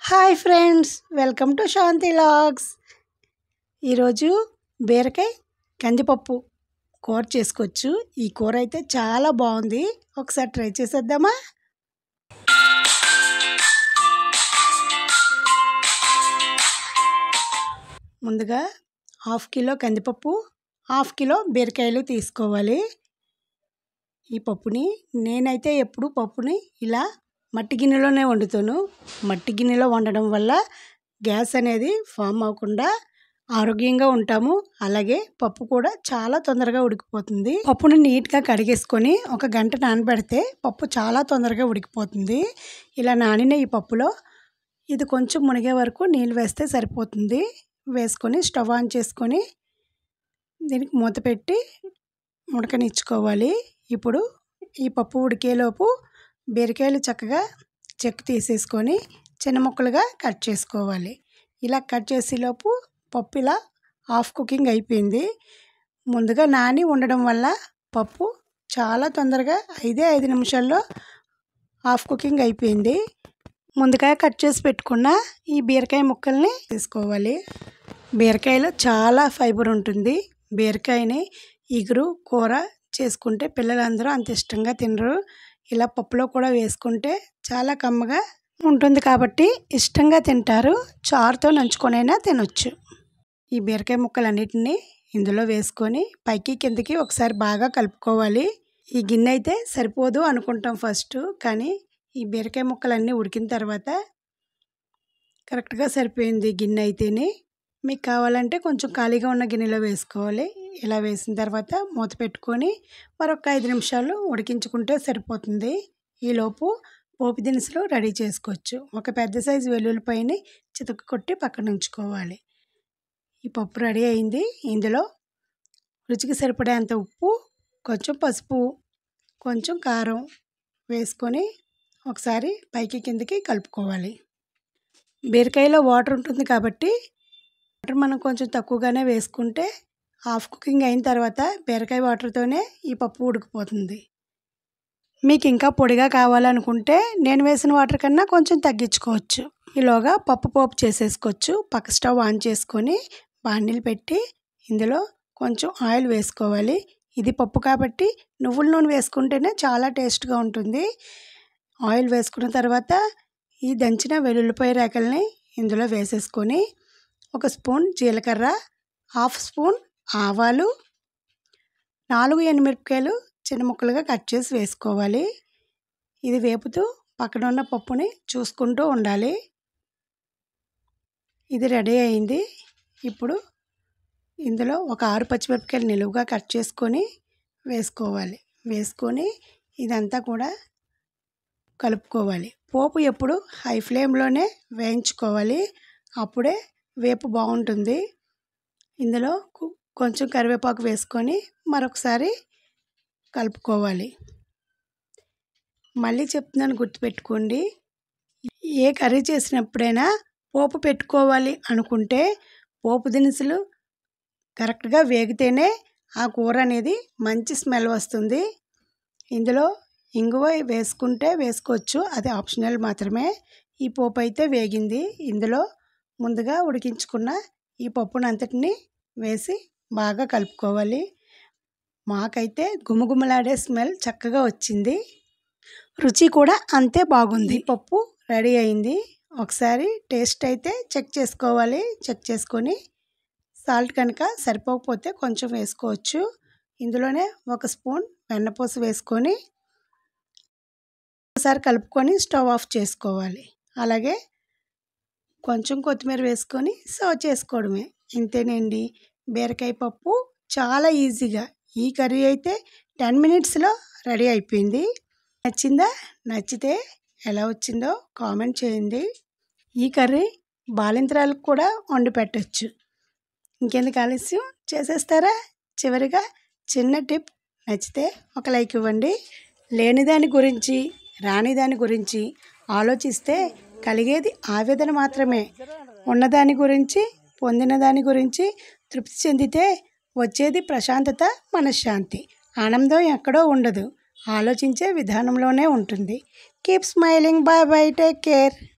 Hi friends, welcome to Shanti logs. ఈరోజు బీరకాయ కందిపప్పు కూర చేసుకోవచ్చు. ఈ కూర అయితే చాలా బాగుంది. ఒకసారి ట్రై చేసేద్దామా? ముందుగా 1/2 కిలో కందిపప్పు, 1/2 కిలో బీరకాయలు తీసుకోవాలి. ఈ పప్పుని నేనైతే ఎప్పుడు పప్పుని ఇలా మట్టి గిన్నెలోనే వండుతాను. మట్టి గిన్నెలో వండడం వల్ల గ్యాస్ అనేది ఫామ్ అవ్వకుండా ఆరోగ్యంగా ఉంటాము. అలాగే పప్పు కూడా చాలా తొందరగా ఉడికిపోతుంది. పప్పుని నీట్గా కడిగేసుకొని 1 గంట నానబెడితే పప్పు చాలా తొందరగా ఉడికిపోతుంది. ఇలా నానిన ఈ పప్పులో ఇది కొంచెం మునిగే వరకు నీళ్ళు వేస్తే సరిపోతుంది. వేసుకొని స్టవ్ ఆన్ చేసుకొని దీనికి మూత పెట్టి ఉడకనిచ్చుకోవాలి. ఇప్పుడు ఈ పప్పు ఉడికేలోపు బీరకాయలు చక్కగా చెక్కు తీసేసుకొని చిన్న ముక్కలుగా కట్ చేసుకోవాలి. ఇలా కట్ చేసేలోపు పప్పు ఇలా హాఫ్ కుకింగ్ అయిపోయింది. ముందుగా నాని ఉండడం వల్ల పప్పు చాలా తొందరగా 5 నిమిషాల్లో హాఫ్ కుకింగ్ అయిపోయింది. ముందుగా కట్ చేసి పెట్టుకున్న ఈ బీరకాయ ముక్కల్ని తీసుకోవాలి. బీరకాయలో చాలా ఫైబర్ ఉంటుంది. బీరకాయని ఇగురు కూర చేసుకుంటే పిల్లలందరూ అంత ఇష్టంగా తినరు. ఇలా పప్పులో కూడా వేసుకుంటే చాలా కమ్మగా ఉంటుంది కాబట్టి ఇష్టంగా తింటారు. చారుతో నంచుకొనైనా తినొచ్చు. ఈ బీరకాయ ముక్కలన్నిటిని ఇందులో వేసుకొని పైకి కిందకి ఒకసారి బాగా కలుపుకోవాలి. ఈ గిన్నె అయితే సరిపోదు అనుకుంటాం ఫస్ట్, కానీ ఈ బీరకాయ ముక్కలన్నీ ఉడికిన తర్వాత కరెక్ట్గా సరిపోయింది గిన్నె అయితేనే. మీకు కావాలంటే కొంచెం ఖాళీగా ఉన్న గిన్నెలో వేసుకోవాలి. ఇలా వేసిన తర్వాత మూత పెట్టుకొని మరొక 5 నిమిషాలు ఉడికించుకుంటే సరిపోతుంది. ఈలోపు పోపు దినుసులు రెడీ చేసుకోవచ్చు. ఒక పెద్ద సైజు వెల్లుల్లిపాయని చితక కొట్టి పక్కన ఉంచుకోవాలి. ఈ పప్పు రెడీ అయింది. ఇందులో రుచికి సరిపడేంత ఉప్పు, కొంచెం పసుపు, కొంచెం కారం వేసుకొని ఒకసారి పైకి కిందకి కలుపుకోవాలి. బీరకాయలో వాటర్ ఉంటుంది కాబట్టి వాటర్ మనం కొంచెం తక్కువగానే వేసుకుంటే హాఫ్ కుకింగ్ అయిన తర్వాత బీరకాయ వాటర్తోనే ఈ పప్పు ఉడికిపోతుంది. మీకు ఇంకా పొడిగా కావాలనుకుంటే నేను వేసిన వాటర్ కన్నా కొంచెం తగ్గించుకోవచ్చు. ఈలోగా పప్పు పోపు చేసేసుకోవచ్చు. పక్క స్టవ్ ఆన్ చేసుకొని బాండిల్ పెట్టి ఇందులో కొంచెం ఆయిల్ వేసుకోవాలి. ఇది పప్పు కాబట్టి నువ్వుల నూనె వేసుకుంటేనే చాలా టేస్ట్గా ఉంటుంది. ఆయిల్ వేసుకున్న తర్వాత ఈ దంచిన వెల్లుల్లిపాయ రేకల్ని ఇందులో వేసేసుకొని 1 స్పూన్ జీలకర్ర, 1/2 స్పూన్ ఆవాలు, 4 ఎండుమిరపకాయలు చిన్న ముక్కలుగా కట్ చేసి వేసుకోవాలి. ఇది వేపుతూ పక్కన ఉన్న పప్పుని చూసుకుంటూ ఉండాలి. ఇది రెడీ అయింది. ఇప్పుడు ఇందులో ఒక 6 పచ్చిమిరపకాయలు నిలువుగా కట్ చేసుకొని వేసుకోవాలి. వేసుకొని ఇదంతా కూడా కలుపుకోవాలి. పోపు ఎప్పుడు హై ఫ్లేమ్లోనే వేయించుకోవాలి. అప్పుడే వేపు బాగుంటుంది. ఇందులో కొంచెం కరివేపాకు వేసుకొని మరొకసారి కలుపుకోవాలి. మళ్ళీ చెప్తున్నాను, గుర్తుపెట్టుకోండి. ఏ కర్రీ చేసినప్పుడైనా పోపు పెట్టుకోవాలి అనుకుంటే పోపు దినుసులు కరెక్ట్గా వేగితేనే ఆ కూర అనేది మంచి స్మెల్ వస్తుంది. ఇందులో ఇంగువ వేసుకుంటే వేసుకోవచ్చు, అది ఆప్షనల్ మాత్రమే. ఈ పోపు అయితే వేగింది. ఇందులో ముందుగా ఉడికించుకున్న ఈ పప్పునంతటిని వేసి బాగా కలుపుకోవాలి. మాకైతే గుమగుమలాడే స్మెల్ చక్కగా వచ్చింది. రుచి కూడా అంతే బాగుంది. పప్పు రెడీ అయింది. ఒకసారి టేస్ట్ అయితే చెక్ చేసుకోవాలి. చెక్ చేసుకొని సాల్ట్ కనుక సరిపోకపోతే కొంచెం వేసుకోవచ్చు. ఇందులోనే 1 స్పూన్ వెన్నపూస వేసుకొని ఒకసారి కలుపుకొని స్టవ్ ఆఫ్ చేసుకోవాలి. అలాగే కొంచెం కొత్తిమీర వేసుకొని సర్వ్ చేసుకోవడమే. ఇంతేనండి, బీరకాయ పప్పు చాలా ఈజీగా. ఈ కర్రీ అయితే 10 మినిట్స్లో రెడీ అయిపోయింది. నచ్చిందా? నచ్చితే ఎలా వచ్చిందో కామెంట్ చేయండి. ఈ కర్రీ బాలింతరాలకు కూడా వండి పెట్టచ్చు. ఇంకెందుకు ఆలస్యం, చేసేస్తారా? చివరిగా చిన్న టిప్, నచ్చితే ఒక లైక్ ఇవ్వండి. లేని దాని గురించి, రాని దాని గురించి ఆలోచిస్తే కలిగేది ఆవేదన మాత్రమే. ఉన్నదాని గురించి, పొందిన దాని గురించి తృప్తి చెందితే వచ్చేది ప్రశాంతత, మనశ్శాంతి. ఆనందం ఎక్కడో ఉండదు, ఆలోచించే విధానంలోనే ఉంటుంది. Keep smiling. Bye bye, take care.